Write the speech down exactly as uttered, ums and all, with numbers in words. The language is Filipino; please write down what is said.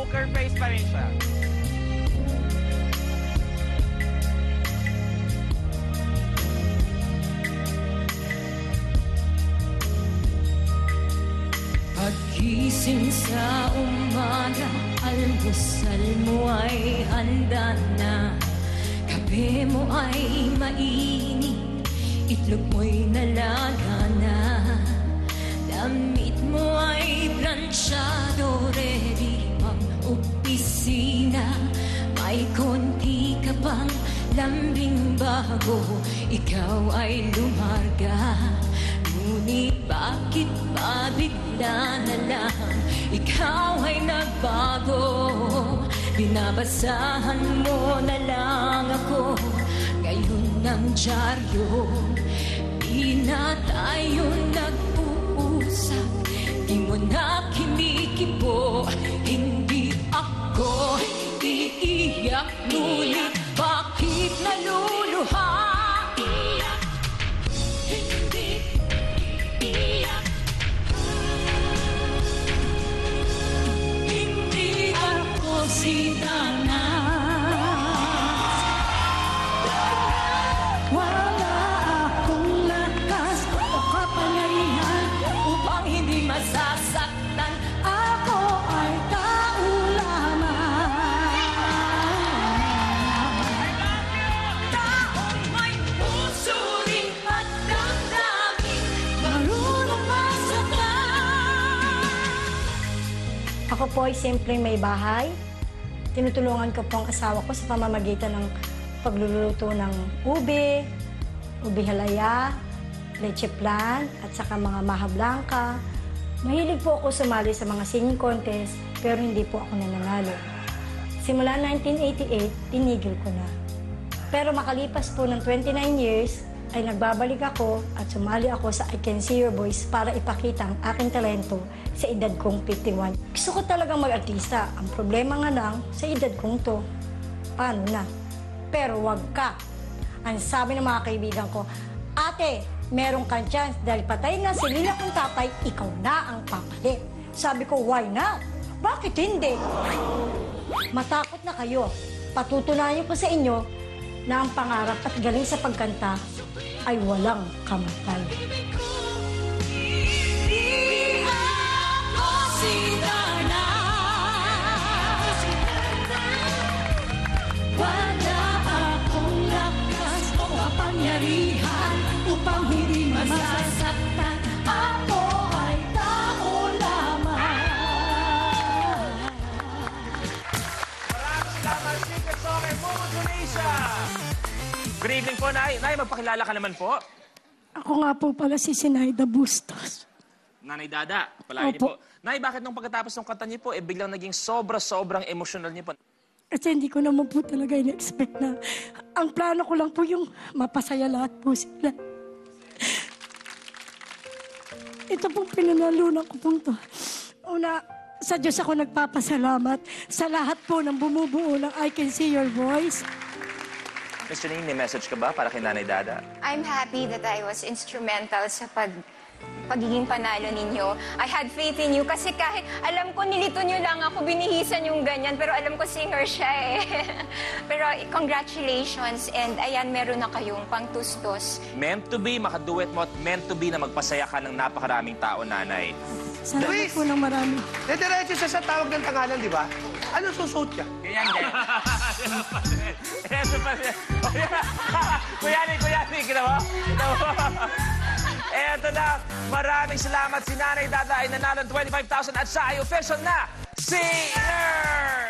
poker face pa rin siya. Paggising sa umaga, almusal mo ay handa na. Kape mo ay mainit, itlog mo'y nalaga na. Damit mo ay plansyado, ready mag-opisina. May konti ka pang lambing bago ikaw ay lumarga. Ngunit bakit ba bigla na lang ikaw ay nagbago? Binabasahan mo na lang ako ngayon ng dyaryo. Di na tayo nag-uusap, di mo na kinikibo. Hindi ako iiyak, ngunit bakit naluluha? Wala akong lakas o kapangyarihan upang hindi masasaktan. Ako ay tao lamang. Taong may puso rin at damdamin, marunong masaktan. Ako po ay simpleng may bahay. Tinutulungan ko po ang asawa ko sa pamamagitan ng pagluluto ng ube, ube halaya, leche plan, at saka mga maha blanca. Mahilig po ako sumali sa mga singing contest, pero hindi po ako nananalo. Simula nineteen eighty-eight, tinigil ko na. Pero makalipas po ng twenty-nine years, ay nagbabalik ako at sumali ako sa I Can See Your Voice para ipakita ang aking talento sa edad kong fifty-one. Gusto ko talagang mag-artista. Ang problema nga lang, sa edad kong to, paano na? Pero wag ka. Ang sabi ng mga kaibigan ko, ate, meron kang chance dahil patay na si Lina kong tatay, ikaw na ang papalit. Sabi ko, why not? Bakit hindi? Matakot na kayo. Patutunayan ko sa inyo na ang pangarap at galing sa pagkanta ay walang kamatay. Wala akong lakas o kapangyarihan upang hindi masasaktan. Ako ay tao lamang. Maraming salamat, Secret Song kay Mumu Dionisia. Good evening po, Nay. Nay, magpakilala ka naman po. Ako nga po pala si Sinaida Bustos. Nanay Dada, palahin niyo po. Nay, bakit nung pagkatapos ng kanta niyo po, eh biglang naging sobra-sobrang emotional niyo po? Kasi hindi ko naman po talaga in-expect na ang plano ko lang po yung mapasaya lahat po sila. Ito pong pinanalunan ko pong to. Una, sa Diyos ako nagpapasalamat sa lahat po ng bumubuo ng I Can See Your Voice. Miss Jenine, may message ka ba para kay Nanay Dada? I'm happy that I was instrumental sa pag pagiging panalo ninyo. I had faith in you kasi kahit alam ko nilito nyo lang ako, binihisan yung ganyan, pero alam ko singer siya eh. Pero congratulations, and ayan, meron na kayong pangtustos. Meant to be, makaduet mo, at meant to be na magpasaya ka ng napakaraming tao, Nanay. Salamat Luis! po ng marami. Diretso siya sa tawag ng tangalan, di ba? Ano susuot niya? Ganyan din. Eso pa rin. Kuyani, kuyani, ginawa? Eto na, maraming salamat. Si Nanay Dada ay nanalo ng twenty-five thousand at siya ay official na SEE-nger!